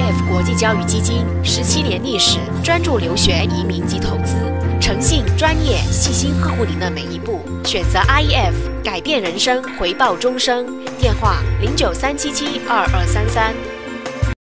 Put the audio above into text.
REF 国际教育基金17年历史，专注留学、移民及投资，诚信、专业、细心呵护您的每一步。选择 IEF， 改变人生，回报终生。电话：0937722233。